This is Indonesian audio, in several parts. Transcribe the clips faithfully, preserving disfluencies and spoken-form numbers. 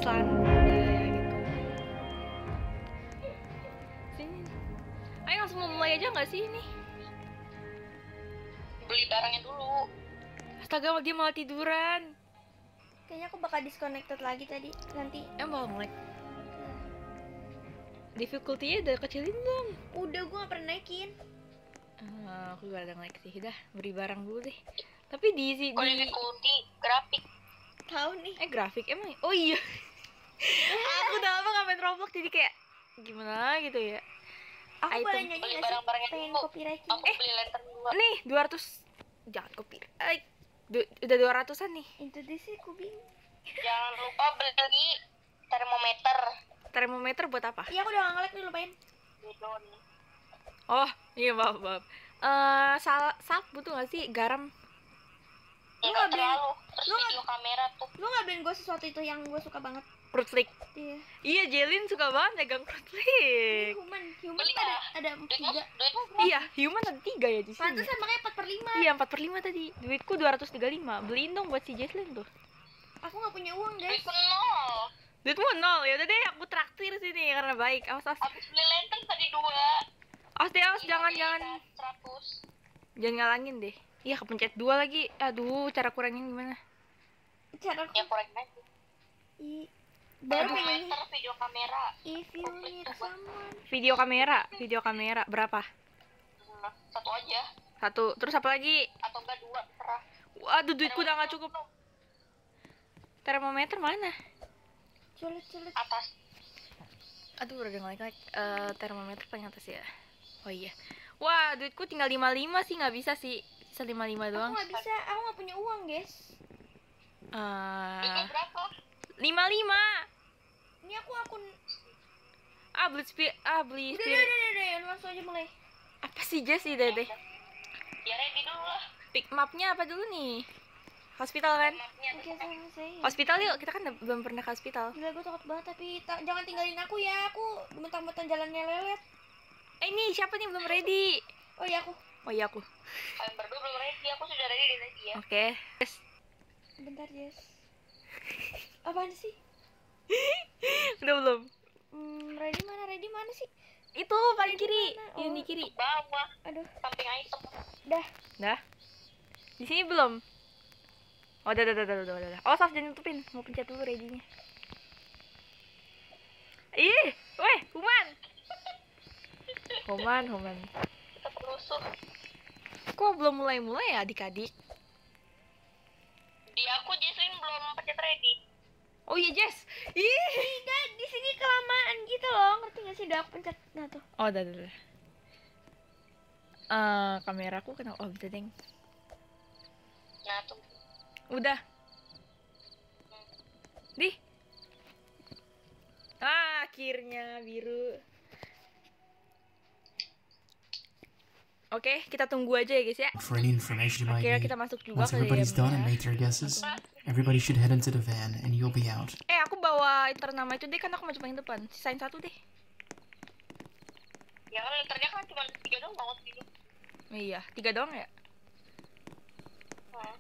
Aslan ya gitu. Sini. Ayo langsung mau mulai aja nggak sih ini? Beli barangnya dulu. Astaga, dia malah tiduran. Kayaknya aku bakal disconnected lagi tadi nanti. Emang mulai. Difficulty-nya udah kecilin belum? Udah, gue gak pernah naikin. Uh, aku gak ada naik sih, dah beri barang dulu deh. Tapi di si Kalau di difficulty grafik. Tahu nih. eh grafik emang. Oh iya. Aku udah lama gak main Roblox jadi kayak gimana gitu ya. Aku Item. boleh nyanyi Beli gak sih? barang-barangnya Pengen dulu. copyright Aku juga. beli lantern dua. Nih dua ratus. Jangan copyright. Du- udah dua ratusan nih. Itu deh sih kubing. Jangan lupa beli termometer. Termometer buat apa? Iya, aku udah gak nge-lag nih, lupain. Bidon. Oh iya, maaf maaf. Eh sal salt butuh gak sih? Garam. Lu Enggak nggak beli- terlalu. Terus lu nggak- video kamera tuh. Lu gak beliin gue sesuatu itu yang gue suka banget. Fruit flick. Iya. Iya, Jelin suka banget megang fruit Ini flick. human. Human Beli ada, lah. ada Duitnya, tiga. duitnya Iya, human ada tiga ya di sini. Pantesan makanya empat per lima. Iya, empat per lima tadi. Duitku dua ratus tiga puluh lima. Beliin dong buat si Jesslyn tuh. Aku gak punya uang, guys. duit nol. Duitmu nol. Ya udah deh, aku traktir sini karena baik. Awas, awas. Habis beli lantern tadi dua. Awas deh, awas. Ini Jangan, beli jangan. seratus. Jangan ngalangin deh. Iya, kepencet dua lagi. Aduh, cara kurangin gimana? Cara aku. Ya kurangin aja. I... Baru pengen Termometer video kamera. If you need someone. Video kamera. Video kamera. Berapa? Nah, satu aja Satu. Terus apa lagi? atau enggak dua terserah. Waduh, duitku udah gak cukup. Termometer mana? Sulit-sulit. Atas. Aduh, udah ngelag-lag. Eh, termometer paling atas ya. Oh iya. Wah, duitku tinggal lima puluh lima sih, nggak bisa sih. Sisa lima puluh lima Aku doang. gak bisa, aku gak punya uang, guys. Duitnya Eh, berapa? lima puluh lima. Ini aku akun. Ah, beli spirit. Ah, beli Udah, udah, spirit. udah, udah, udah. Langsung aja mulai. Apa sih Jess sih, Dede? Ya ready dulu lah. Pick mapnya apa dulu nih? Hospital kan? Mapnya Oke, sama saya. Hospital yuk, kita kan belum pernah ke hospital. Gila, gue takut banget, tapi ta- jangan tinggalin aku ya. Aku mentang-mentang jalannya lelet. Eh, ini siapa nih belum ready? Oh iya, aku. Oh iya, aku. kalian berdua belum ready. Aku sudah ready dari tadi ya. Oke. Yes. Bentar, Jess. Apaan sih? Udah belum? Hmm, ready mana? Ready mana sih? Itu paling kiri. mana? Yang Oh. di kiri. Bawah Aduh, samping item. dah. Dah. Di sini belum? Oh, udah, udah, udah, udah, udah, udah. Oh, Saf, jangan tutupin. Mau pencet dulu ready-nya. Ih, weh, Human. Human, Human. Kita perusuh. Kok belum mulai-mulai ya adik-adik? Di aku Jesslyn belum pencet ready. Oh iya, Jess. Ih. Tidak, di sini kelamaan gitu loh. Ngerti gak sih? Udah aku pencet. Nah tuh. Oh, udah, udah, udah. Eh, kameraku kena oh, udah, deng. Nah tuh. Udah. Di. Ah, akhirnya biru. Oke, kita tunggu aja ya guys ya. For any information you might Akhirnya need. kita masuk juga Once ke everybody's done and dalamnya. made their guesses, everybody should head into the van and you'll be out. Eh, aku bawa internama itu deh, kan aku mau coba yang depan. Sisain satu deh. Ya kan lanternnya kan cuma tiga doang banget gitu. Iya, tiga doang ya. Nah.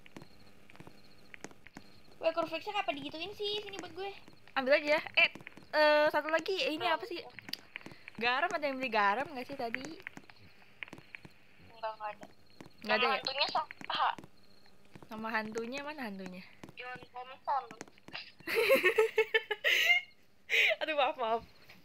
Weh, cornflakesnya apa digituin sih? Sini buat gue. Ambil aja. Eh, eh satu lagi. Eh, ini apa sih? Garam, ada yang beli garam nggak sih tadi? Enggak, enggak ada. Nggak ada Nama ya? hantunya Saha. Nama hantunya mana hantunya? John Thompson. Aduh, maaf, maaf.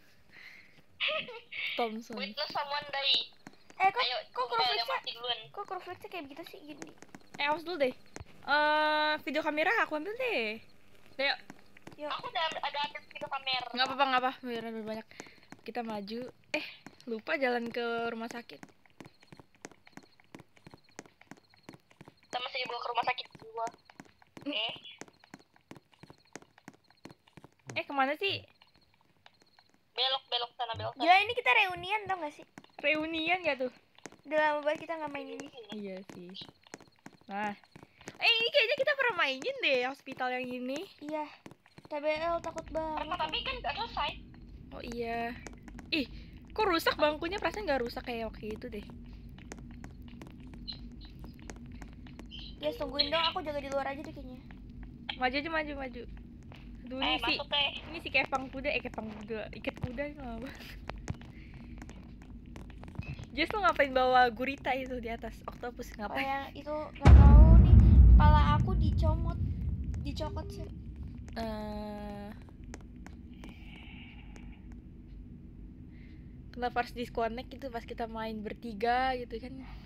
Thompson. Witness someone die. Eh, kok, Ayo, kok coba yang cornflakesnya, mati duluan. kok cornflakesnya kayak begitu sih? Gini. Eh, awas dulu deh. Eh, video kamera aku ambil deh. Deh, yuk. Yuk. Aku udah ada ambil video kamera. Nggak apa-apa, nggak apa. Biar lebih banyak. Kita maju. Eh, lupa jalan ke rumah sakit. Kita masih dibawa ke rumah sakit dua. Eh, Eh, kemana sih? belok belok sana belok sana. Gila, ini kita reunian tau gak sih? Reunian gak tuh? Udah lama banget kita gak main ini. Iya sih. Nah. Eh, ini kayaknya kita pernah mainin deh hospital yang ini. Iya. T B L takut banget. Apa tapi kan nggak selesai. Oh iya. Ih, kok rusak bangkunya? Perasaan nggak rusak kayak waktu itu deh. Guys, tungguin dong, aku jaga di luar aja deh kayaknya. Maju aja, maju, maju. Duh, Eh, ini si masuk deh. ini si kepang kuda, eh kepang kuda, ikat kuda ini apa? Jess lo ngapain bawa gurita itu di atas? Octopus Oh ngapain? yang itu nggak tahu nih. Kepala aku dicomot, dicokot sih. Eh, kenapa harus disconnect gitu pas kita main bertiga gitu kan?